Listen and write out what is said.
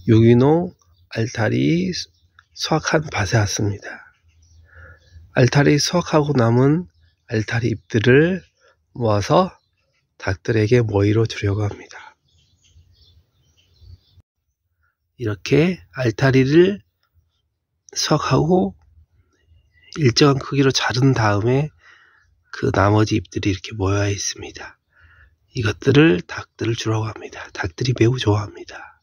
유기농 알타리 수확한 밭에 왔습니다. 알타리 수확하고 남은 알타리 잎들을 모아서 닭들에게 모이로 주려고 합니다. 이렇게 알타리를 수확하고 일정한 크기로 자른 다음에 그 나머지 잎들이 이렇게 모여 있습니다. 이것들을 닭들을 주라고 합니다. 닭들이 매우 좋아합니다.